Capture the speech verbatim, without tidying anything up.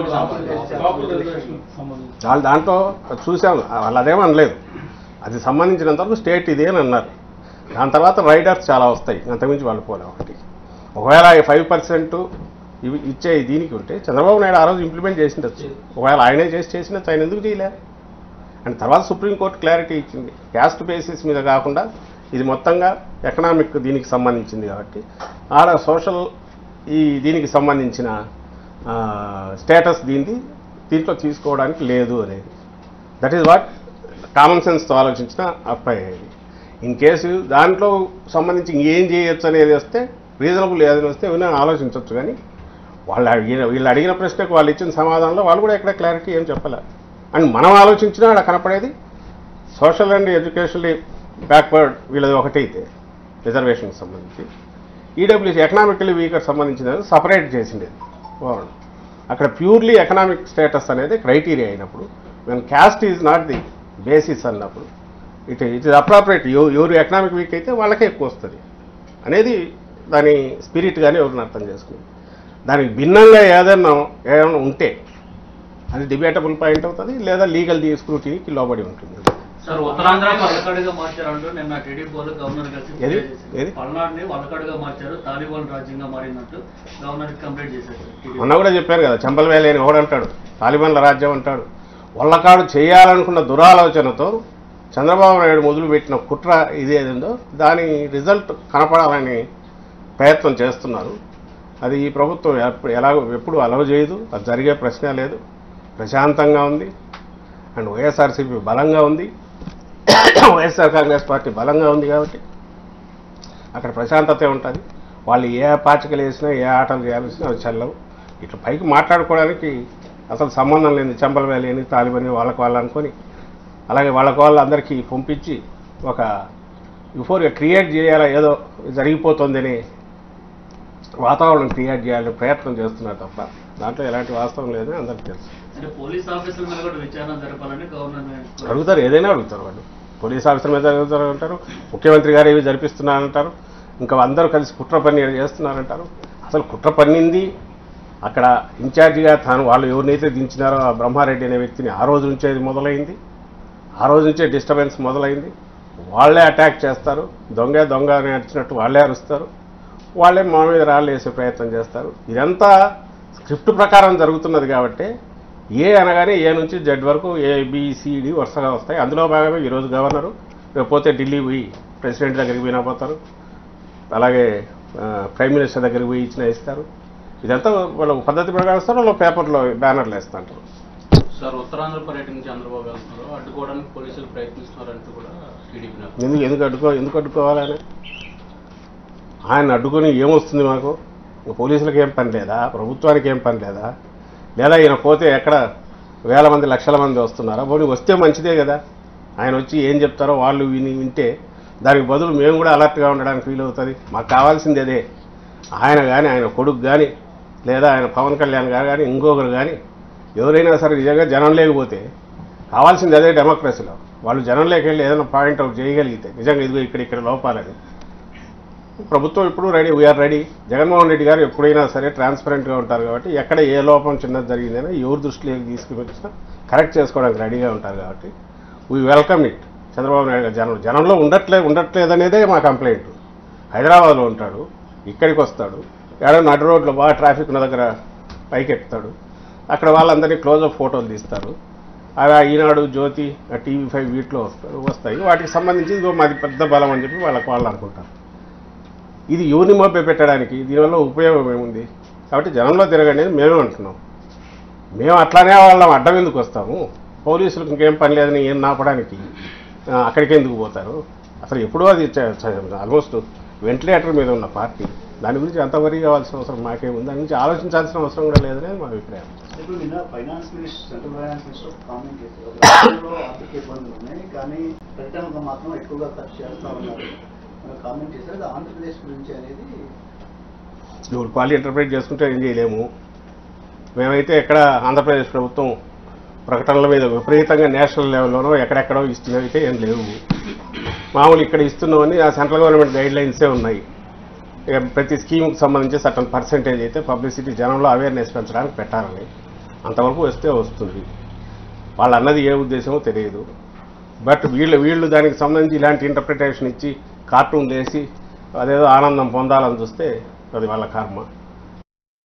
వాళ్ళు దాంట్లో చూసాము, వాళ్ళు అదేమనలేదు. అది సంబంధించినంతవరకు స్టేట్ ఇదే అని అన్నారు. దాని తర్వాత రైడర్స్ చాలా వస్తాయి, అంతకుమించి వాళ్ళు పోలే. ఒకటి ఒకవేళ ఫైవ్ పర్సెంట్ ఇవి ఇచ్చే దీనికి ఉంటే చంద్రబాబు నాయుడు ఆ రోజు ఇంప్లిమెంట్ చేసిండొచ్చు. ఒకవేళ ఆయనే చేసి చేసినట్టు ఆయన ఎందుకు చేయలే? అండ్ తర్వాత సుప్రీంకోర్టు క్లారిటీ ఇచ్చింది, క్యాస్ట్ బేసిస్ మీద కాకుండా ఇది మొత్తంగా ఎకనామిక్ దీనికి సంబంధించింది కాబట్టి ఆడ సోషల్ ఈ దీనికి సంబంధించిన స్టేటస్ దీన్ని దీంట్లో తీసుకోవడానికి లేదు అనేది. దట్ ఈజ్ వాట్ కామన్ సెన్స్తో ఆలోచించిన అప్లై అయ్యేది. ఇన్ కేసు దాంట్లో సంబంధించి ఇంకేం చేయొచ్చు అనేది వస్తే, రీజనబుల్ ఏదైనా వస్తే ఏమైనా ఆలోచించవచ్చు. కానీ వాళ్ళు అడిగిన వీళ్ళు అడిగిన ప్రశ్నకు వాళ్ళు ఇచ్చిన సమాధానంలో వాళ్ళు కూడా ఎక్కడ క్లారిటీ ఏం చెప్పలే. అండ్ మనం ఆలోచించినా అక్కడ కనపడేది సోషల్ అండ్ ఎడ్యుకేషనల్లీ బ్యాక్వర్డ్ వీళ్ళది ఒకటైతే రిజర్వేషన్కి సంబంధించి, ఈడబ్ల్యూసీ ఎకనామికల్లీ వీకర్ సంబంధించిన సపరేట్ చేసిండేది వాళ్ళు. అక్కడ ప్యూర్లీ ఎకనామిక్ స్టేటస్ అనేది క్రైటీరియా అయినప్పుడు, when caste is not the basis అన్నప్పుడు ఇట్ ఇట్ ఈజ్ అప్రాపరేట్. ఎవరు ఎకనామిక్ వీక్ అయితే వాళ్ళకే ఎక్కువ వస్తుంది అనేది దాని స్పిరిట్ కానీ ఎవరిని అర్థం చేసుకుని, దానికి భిన్నంగా ఏదైనా ఏదైనా ఉంటే అది డిబేటబుల్ పాయింట్ అవుతుంది, లేదా లీగల్ స్క్రూటీకి లోబడి ఉంటుంది. సార్ ఉత్తరాంధ్ర వల్లకాడుగా మార్చారంటూ నిన్న టీడీపీ వాళ్ళు గవర్నర్ కలిసి పల్నాడుని వల్లకాడుగా మార్చారు, తాలిబాన్ రాజ్యంగా మారినట్టు గవర్నర్ కంప్లైంట్ చేశారు. మొన్న కూడా చెప్పారు కదా, చంపలవేలి అని ఎవడంటాడు, తాలిబాన్ల రాజ్యం అంటాడు. వల్లకాడు చేయాలనుకున్న దురాలోచనతో చంద్రబాబు నాయుడు మొదలుపెట్టిన కుట్ర ఇది ఏదో దాని రిజల్ట్ కనపడాలని ప్రయత్నం చేస్తున్నారు. అది ఈ ప్రభుత్వం ఎలాగో ఎప్పుడు అలవ చేయదు, అది జరిగే ప్రశ్న లేదు. ప్రశాంతంగా ఉంది. అండ్ వైఎస్ఆర్సీపీ బలంగా ఉంది, వైఎస్ఆర్ కాంగ్రెస్ పార్టీ బలంగా ఉంది కాబట్టి అక్కడ ప్రశాంతతే ఉంటుంది. వాళ్ళు ఏ పాచికలు వేసినా ఏ ఆటలు చేయాల్సినా అవి చల్లవు. ఇట్లా పైకి మాట్లాడుకోవడానికి అసలు సంబంధం లేని చంపలవేలి అని తాలిబాని వాళ్ళకి వాళ్ళు అనుకొని, అలాగే వాళ్ళకి వాళ్ళు అందరికీ పంపించి ఒక యుఫోరియా క్రియేట్ చేయాలా, ఏదో జరిగిపోతుందని వాతావరణం క్రియేట్ చేయాలని ప్రయత్నం చేస్తున్నారు తప్ప దాంట్లో ఎలాంటి వాస్తవం లేదని అందరికీ తెలుసు. అడుగుతారు, ఏదైనా అడుగుతారు వాళ్ళు. పోలీస్ ఆఫీసర్ మీద అడుగుతారు అంటారు, ముఖ్యమంత్రి గారు ఏవి జరిపిస్తున్నారంటారు, ఇంకా అందరూ కలిసి కుట్ర పని చేస్తున్నారంటారు. అసలు కుట్ర పన్నింది అక్కడ ఇన్ఛార్జిగా తాను వాళ్ళు ఎవరినైతే దించినారో ఆ బ్రహ్మారెడ్డి అనే వ్యక్తిని ఆ రోజు నుంచే మొదలైంది. ఆ రోజు నుంచే డిస్టర్బెన్స్ మొదలైంది. వాళ్ళే అటాక్ చేస్తారు, దొంగ దొంగ అని అడిచినట్టు వాళ్ళే అరుస్తారు, వాళ్ళే మా మీద రాళ్ళు వేసే ప్రయత్నం చేస్తారు. ఇదంతా స్క్రిప్ట్ ప్రకారం జరుగుతున్నది కాబట్టి ఏ అనగానే ఏ నుంచి జెడ్ వరకు ఏబిసిడి వరుసగా వస్తాయి. అందులో భాగమే ఈరోజు గవర్నరు, రేపోతే ఢిల్లీ పోయి ప్రెసిడెంట్ దగ్గరికి పోయినా పోతారు, అలాగే ప్రైమ్ మినిస్టర్ దగ్గరికి పోయి ఇచ్చినా ఇస్తారు. ఇదంతా వాళ్ళ పద్ధతి ప్రకారం ఇస్తారు, వాళ్ళు పేపర్లో బ్యానర్లు వేస్తుంటారు. సార్ ఉత్తరాంధ్ర పర్యటన చంద్రబాబు వెళ్తున్నారు, అడ్డుకోవడానికి పోలీసులు ప్రయత్నిస్తున్నారంటూ కూడా టీడీపీ ఎందుకు ఎందుకు అడ్డుకో ఎందుకు అడ్డుకోవాలని ఆయన అడ్డుకొని ఏమొస్తుంది మాకు? పోలీసులకు ఏం పని లేదా, ప్రభుత్వానికి ఏం పని లేదా, లేదా ఈయన పోతే ఎక్కడ వేల మంది లక్షల మంది వస్తున్నారా? పోనీ వస్తే మంచిదే కదా. ఆయన వచ్చి ఏం చెప్తారో వాళ్ళు విని వింటే దానికి బదులు మేము కూడా అలర్ట్గా ఉండడానికి ఫీల్ అవుతుంది. మాకు కావాల్సింది అదే. ఆయన కానీ ఆయన కొడుకు కానీ లేదా ఆయన పవన్ కళ్యాణ్ గారు కానీ ఇంకొకరు కానీ ఎవరైనా సరే నిజంగా జనం లేకపోతే కావాల్సింది అదే డెమోక్రసీలో. వాళ్ళు జనంలోకి వెళ్ళి ఏదైనా పాయింట్అవుట్ చేయగలిగితే నిజంగా ఇదిగో ఇక్కడ ఇక్కడ లోపాలని ప్రభుత్వం ఇప్పుడు ready, we are ready. Jaganmohan Reddy గారు ఎప్పుడైనా సరే ట్రాన్స్పరెంట్గా ఉంటారు కాబట్టి ఎక్కడ ఏ లోపం చిన్నది జరిగిందైనా ఎవరు దృష్టిలోకి తీసుకుని వచ్చినా కరెక్ట్ చేసుకోవడానికి రెడీగా ఉంటారు కాబట్టి we welcome it. Chandrababu Naidu గారు జనం జనంలో ఉండట్లే ఉండట్లేదనేదే మా కంప్లైంట్. హైదరాబాద్లో ఉంటాడు, ఇక్కడికి వస్తాడు, ఏడో నడు రోడ్లో బాగా ట్రాఫిక్ ఉన్న దగ్గర పైకి ఎక్కుతాడు, అక్కడ వాళ్ళందరినీ క్లోజప్ ఫోటోలు తీస్తారు. అవి ఈనాడు, జ్యోతి, టీవీ ఫైవ్ వీటిలో వస్తారు వస్తాయి వాటికి సంబంధించి ఇదిగో మాది పెద్ద బలం అని చెప్పి వాళ్ళకి వాళ్ళు అనుకుంటారు. ఇది యూని మోపే పెట్టడానికి దీనివల్ల ఉపయోగం ఏముంది? కాబట్టి జనంలో తిరగండి మేమే అంటున్నాం. మేము అట్లానే వాళ్ళం అడ్డం ఎందుకు వస్తాము? పోలీసులకు ఇంకేం పని లేదని ఏం నాపడానికి అక్కడికి ఎందుకు పోతారు? అసలు ఎప్పుడూ అది ఆల్మోస్ట్ వెంటిలేటర్ మీద ఉన్న పార్టీ, దాని గురించి అంత వరీ కావాల్సిన అవసరం మాకేముంది, దాని గురించి ఆలోచించాల్సిన అవసరం కూడా లేదనేది మా అభిప్రాయం. ఇప్పుడు నిన్న finance minister central finance minister comment చేశారు, ఆర్థిక ఇబ్బందులు ఉన్నాయి కానీ ప్రకటనకు మాత్రం ఎక్కువగా ఖర్చు చేస్తూ ఉన్నారు కామెంట్ చేశారు. ఆంధ్రప్రదేశ్ గురించి అనేది ఇప్పుడు క్వాలిటీ ఇంటర్ప్రిట్ చేసుకుంటే ఏం చేయలేము. మేమైతే ఎక్కడ ఆంధ్రప్రదేశ్ ప్రభుత్వం ప్రకటనల మీద విపరీతంగా నేషనల్ లెవెల్లోనో ఎక్కడెక్కడో ఇస్తున్నవైతే ఏం లేవు. మామూలు ఇక్కడ ఇస్తున్నామని ఆ సెంట్రల్ గవర్నమెంట్ గైడ్ లైన్సే ఉన్నాయి. ఇక ప్రతి స్కీమ్కి సంబంధించి సర్టన్ పర్సెంటేజ్ అయితే పబ్లిసిటీ జనంలో అవేర్నెస్ పెంచడానికి పెట్టాలని, అంతవరకు వస్తే వస్తుంది. వాళ్ళు అన్నది ఏ ఉద్దేశమో తెలియదు. బట్ వీళ్ళు వీళ్ళు దానికి సంబంధించి ఇలాంటి ఇంటర్ప్రిటేషన్ ఇచ్చి కార్టూన్ వేసి అదేదో ఆనందం పొందాలని చూస్తే అది వాళ్ళ కర్మ.